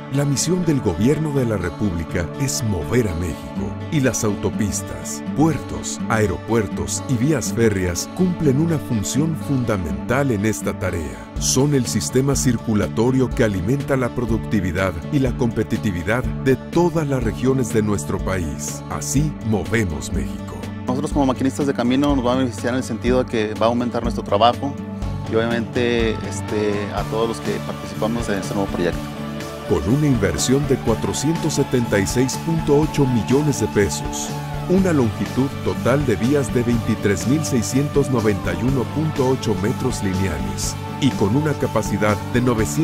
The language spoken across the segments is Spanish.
La misión del Gobierno de la República es mover a México, y las autopistas, puertos, aeropuertos y vías férreas cumplen una función fundamental en esta tarea. Son el sistema circulatorio que alimenta la productividad y la competitividad de todas las regiones de nuestro país. Así movemos México. Nosotros como maquinistas de camino nos va a beneficiar en el sentido de que va a aumentar nuestro trabajo y obviamente a todos los que participamos en este nuevo proyecto. Con una inversión de 476.8 millones de pesos, una longitud total de vías de 23.691.8 metros lineales y con una capacidad de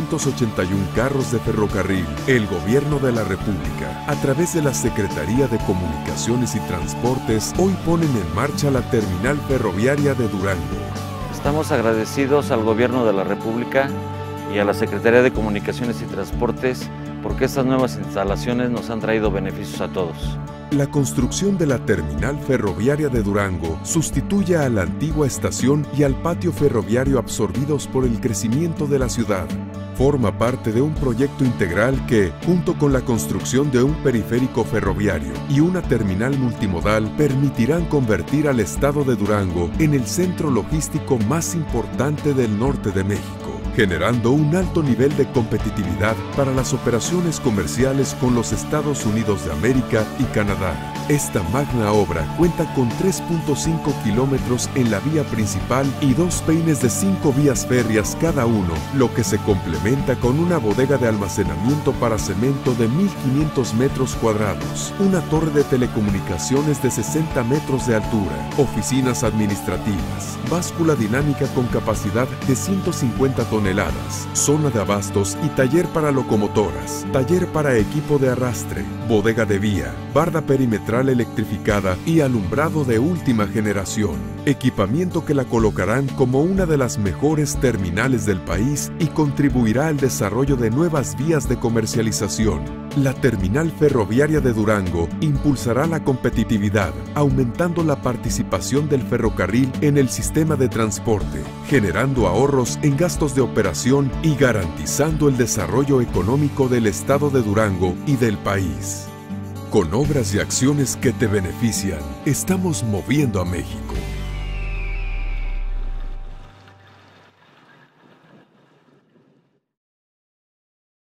981 carros de ferrocarril, el Gobierno de la República, a través de la Secretaría de Comunicaciones y Transportes, hoy ponen en marcha la terminal ferroviaria de Durango. Estamos agradecidos al Gobierno de la República y a la Secretaría de Comunicaciones y Transportes porque estas nuevas instalaciones nos han traído beneficios a todos. La construcción de la terminal ferroviaria de Durango sustituye a la antigua estación y al patio ferroviario absorbidos por el crecimiento de la ciudad. Forma parte de un proyecto integral que, junto con la construcción de un periférico ferroviario y una terminal multimodal, permitirán convertir al estado de Durango en el centro logístico más importante del norte de México, generando un alto nivel de competitividad para las operaciones comerciales con los Estados Unidos de América y Canadá. Esta magna obra cuenta con 3.5 kilómetros en la vía principal y 2 peines de 5 vías férreas cada uno, lo que se complementa con una bodega de almacenamiento para cemento de 1.500 metros cuadrados, una torre de telecomunicaciones de 60 metros de altura, oficinas administrativas, báscula dinámica con capacidad de 150 toneladas, zona de abastos y taller para locomotoras, taller para equipo de arrastre, bodega de vía, barda perimetral electrificada y alumbrado de última generación. Equipamiento que la colocarán como una de las mejores terminales del país y contribuirá al desarrollo de nuevas vías de comercialización. La terminal ferroviaria de Durango impulsará la competitividad, aumentando la participación del ferrocarril en el sistema de transporte, generando ahorros en gastos de operación y garantizando el desarrollo económico del estado de Durango y del país. Con obras y acciones que te benefician, estamos moviendo a México.